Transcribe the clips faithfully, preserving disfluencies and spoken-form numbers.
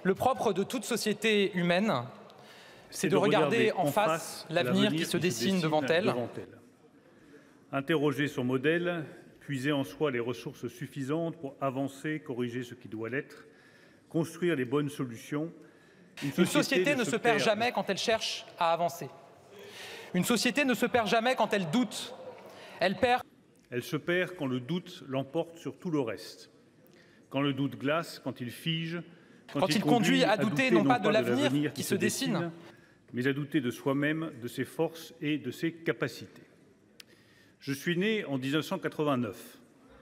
Le propre de toute société humaine, c'est de, de regarder en face l'avenir qui se dessine devant elle. devant elle. Interroger son modèle, puiser en soi les ressources suffisantes pour avancer, corriger ce qui doit l'être, construire les bonnes solutions. Une société, Une société ne se perd, perd jamais quand elle cherche à avancer. Une société ne se perd jamais quand elle doute. Elle perd. Elle se perd quand le doute l'emporte sur tout le reste. Quand le doute glace, quand il fige, quand, quand il, il conduit à douter, à douter non pas de l'avenir qui, qui se dessine, dessine, mais à douter de soi-même, de ses forces et de ses capacités. Je suis né en mille neuf cent quatre-vingt-neuf.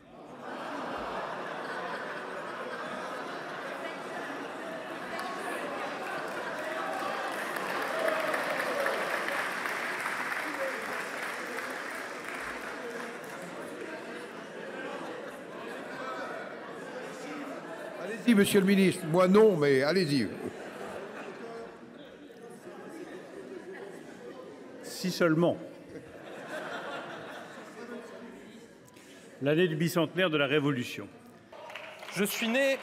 Allez-y, monsieur le ministre. Moi, non, mais allez-y. Si seulement. L'année du bicentenaire de la Révolution. Je suis né.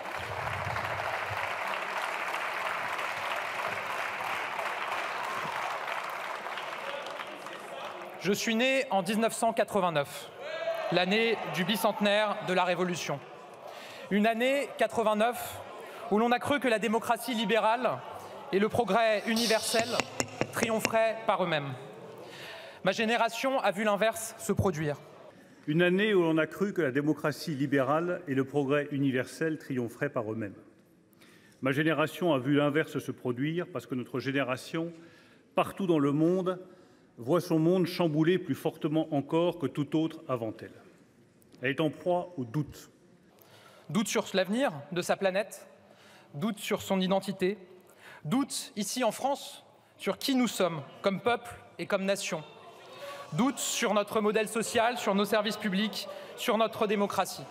Je suis né en mille neuf cent quatre-vingt-neuf, l'année du bicentenaire de la Révolution. Une année quatre-vingt-neuf où l'on a cru que la démocratie libérale et le progrès universel triompheraient par eux-mêmes. Ma génération a vu l'inverse se produire. Une année où l'on a cru que la démocratie libérale et le progrès universel triompheraient par eux-mêmes. Ma génération a vu l'inverse se produire parce que notre génération, partout dans le monde, voit son monde chamboulé plus fortement encore que tout autre avant elle. Elle est en proie au doute. Doute sur l'avenir de sa planète, doute sur son identité, doute ici en France sur qui nous sommes comme peuple et comme nation. Doute sur notre modèle social, sur nos services publics, sur notre démocratie.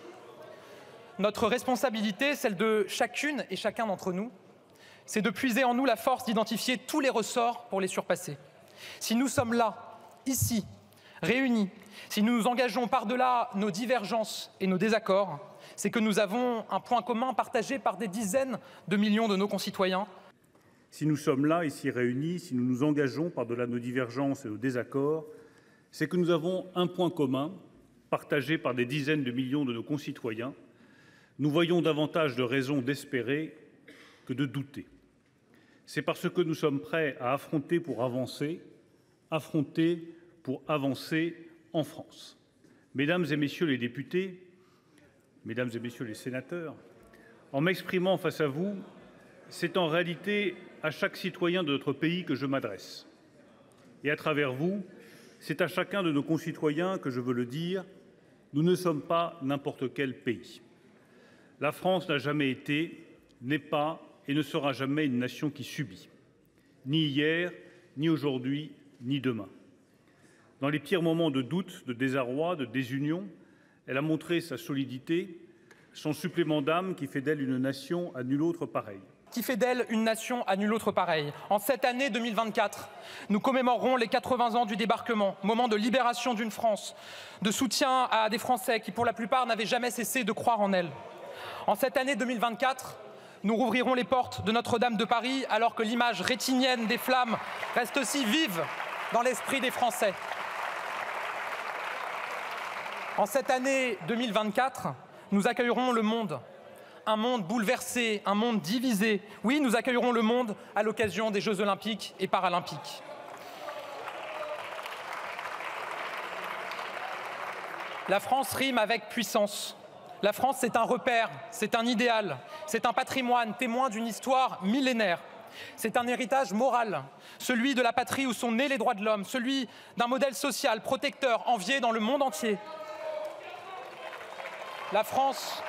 Notre responsabilité, celle de chacune et chacun d'entre nous, c'est de puiser en nous la force d'identifier tous les ressorts pour les surpasser. Si nous sommes là, ici, réunis, si nous nous engageons par-delà nos divergences et nos désaccords, c'est que nous avons un point commun partagé par des dizaines de millions de nos concitoyens. Si nous sommes là, ici réunis, si nous nous engageons par-delà nos divergences et nos désaccords, c'est que nous avons un point commun, partagé par des dizaines de millions de nos concitoyens. Nous voyons davantage de raisons d'espérer que de douter. C'est parce que nous sommes prêts à affronter pour avancer, affronter pour avancer en France. Mesdames et messieurs les députés, mesdames et messieurs les sénateurs, en m'exprimant face à vous, c'est en réalité à chaque citoyen de notre pays que je m'adresse. Et à travers vous, c'est à chacun de nos concitoyens que je veux le dire, nous ne sommes pas n'importe quel pays. La France n'a jamais été, n'est pas et ne sera jamais une nation qui subit. Ni hier, ni aujourd'hui, ni demain. Dans les pires moments de doute, de désarroi, de désunion, elle a montré sa solidité, son supplément d'âme qui fait d'elle une nation à nulle autre pareille. Qui fait d'elle une nation à nulle autre pareille. En cette année deux mille vingt-quatre, nous commémorerons les quatre-vingts ans du débarquement, moment de libération d'une France, de soutien à des Français qui, pour la plupart, n'avaient jamais cessé de croire en elle. En cette année deux mille vingt-quatre, nous rouvrirons les portes de Notre-Dame de Paris alors que l'image rétinienne des flammes reste aussi vive dans l'esprit des Français. En cette année deux mille vingt-quatre, nous accueillerons le monde. Un monde bouleversé, un monde divisé. Oui, nous accueillerons le monde à l'occasion des Jeux olympiques et paralympiques. La France rime avec puissance. La France, c'est un repère, c'est un idéal, c'est un patrimoine témoin d'une histoire millénaire. C'est un héritage moral, celui de la patrie où sont nés les droits de l'homme, celui d'un modèle social protecteur, envié dans le monde entier. La France...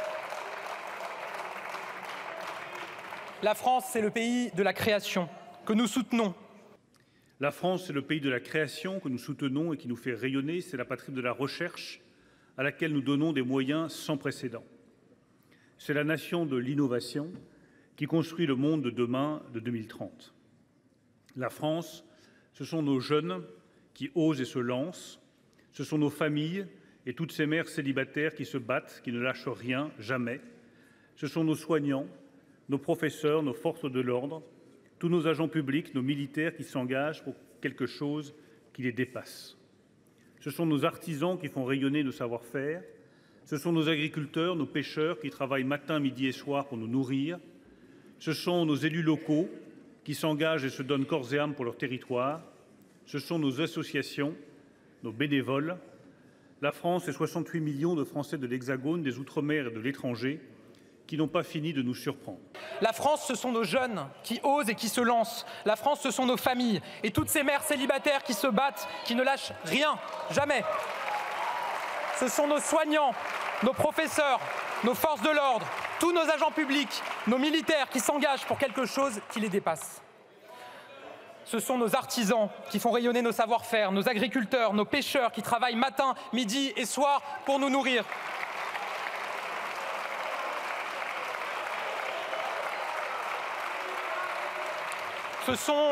La France, c'est le pays de la création que nous soutenons. La France, c'est le pays de la création que nous soutenons et qui nous fait rayonner. C'est la patrie de la recherche à laquelle nous donnons des moyens sans précédent. C'est la nation de l'innovation qui construit le monde de demain de deux mille trente. La France, ce sont nos jeunes qui osent et se lancent. Ce sont nos familles et toutes ces mères célibataires qui se battent, qui ne lâchent rien, jamais. Ce sont nos soignants, nos professeurs, nos forces de l'ordre, tous nos agents publics, nos militaires qui s'engagent pour quelque chose qui les dépasse. Ce sont nos artisans qui font rayonner nos savoir-faire. Ce sont nos agriculteurs, nos pêcheurs qui travaillent matin, midi et soir pour nous nourrir. Ce sont nos élus locaux qui s'engagent et se donnent corps et âme pour leur territoire. Ce sont nos associations, nos bénévoles. La France et soixante-huit millions de Français de l'Hexagone, des Outre-mer et de l'étranger qui n'ont pas fini de nous surprendre. La France, ce sont nos jeunes qui osent et qui se lancent. La France, ce sont nos familles et toutes ces mères célibataires qui se battent, qui ne lâchent rien, jamais. Ce sont nos soignants, nos professeurs, nos forces de l'ordre, tous nos agents publics, nos militaires qui s'engagent pour quelque chose qui les dépasse. Ce sont nos artisans qui font rayonner nos savoir-faire, nos agriculteurs, nos pêcheurs qui travaillent matin, midi et soir pour nous nourrir. Ce sont,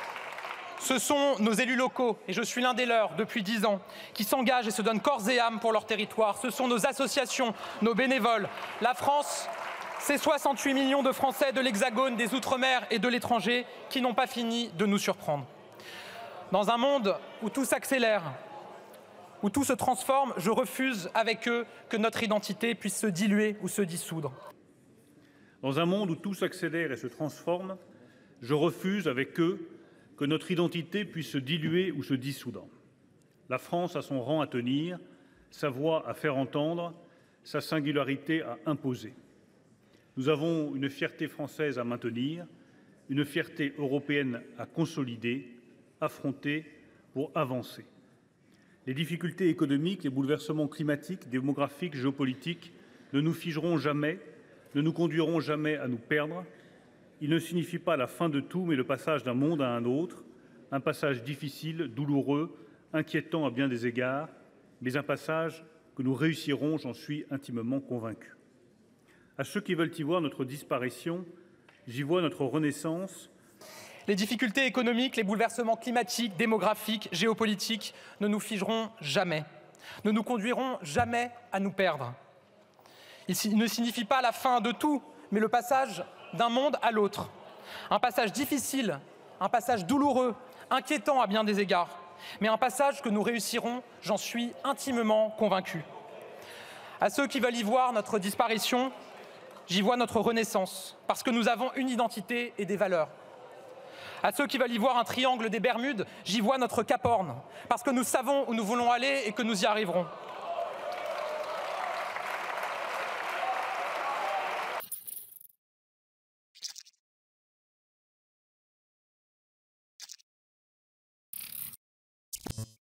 ce sont nos élus locaux, et je suis l'un des leurs depuis dix ans, qui s'engagent et se donnent corps et âme pour leur territoire. Ce sont nos associations, nos bénévoles. La France, c'est soixante-huit millions de Français de l'Hexagone, des Outre-mer et de l'étranger qui n'ont pas fini de nous surprendre. Dans un monde où tout s'accélère, où tout se transforme, je refuse avec eux que notre identité puisse se diluer ou se dissoudre. Dans un monde où tout s'accélère et se transforme, je refuse avec eux que notre identité puisse se diluer ou se dissoudre. La France a son rang à tenir, sa voix à faire entendre, sa singularité à imposer. Nous avons une fierté française à maintenir, une fierté européenne à consolider, affronter pour avancer. Les difficultés économiques, les bouleversements climatiques, démographiques, géopolitiques ne nous figeront jamais, ne nous conduiront jamais à nous perdre. Il ne signifie pas la fin de tout, mais le passage d'un monde à un autre, un passage difficile, douloureux, inquiétant à bien des égards, mais un passage que nous réussirons, j'en suis intimement convaincu. À ceux qui veulent y voir notre disparition, j'y vois notre renaissance. Les difficultés économiques, les bouleversements climatiques, démographiques, géopolitiques ne nous figeront jamais, ne nous conduiront jamais à nous perdre. Il ne signifie pas la fin de tout, mais le passage d'un monde à l'autre. Un passage difficile, un passage douloureux, inquiétant à bien des égards, mais un passage que nous réussirons, j'en suis intimement convaincu. À ceux qui veulent y voir notre disparition, j'y vois notre renaissance, parce que nous avons une identité et des valeurs. À ceux qui veulent y voir un triangle des Bermudes, j'y vois notre Cap Horn, parce que nous savons où nous voulons aller et que nous y arriverons. You